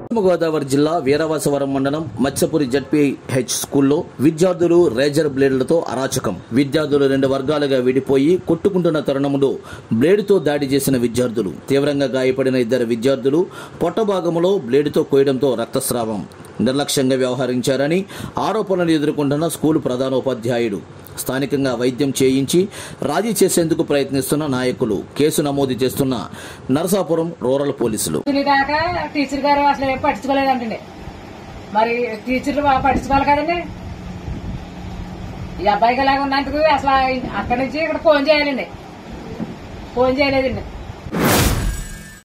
పశ్చిమ గోదావరి జిల్లా వీరవాసవరం మండలం మత్స్యపురి జడ్పీహెచ్ స్కూల్లో విద్యార్థులు రేజర్ బ్లేడ్లతో అరాచకం. విద్యార్థులు 2 వర్గాలుగా విడిపోయి కొట్టుకుంటున్న తరుణంలో బ్లేడుతో దాడి చేసిన విద్యార్థులు. తీవ్రంగా గాయపడిన 2 విద్యార్థులు పొట్ట భాగంలో బ్లేడుతో కోయడంతో రక్తస్రావం. నిర్లక్ష్యంగా వ్యవహరించారని ఆరోపణలు ఎదుర్కొంటున్న స్కూలు ప్రధానోపాధ్యాయుడు. స్థానికంగా వైద్యం చేయించి రాజీ చేసేందుకు ప్రయత్నిస్తున్న నాయకులు. కేసు నమోదు చేస్తున్న నరసాపురం రూరల్ పోలీసులు. టీచర్ గారు అసలు పట్టించుకోలేదంటండి. మరి టీచర్లు పట్టించుకోవాలి కదండి. ఈ అబ్బాయికి ఎలాగ ఉన్నందుకు అసలు అక్కడి నుంచి ఇక్కడ ఫోన్ చేయాలండి. ఫోన్ చేయలేదండి.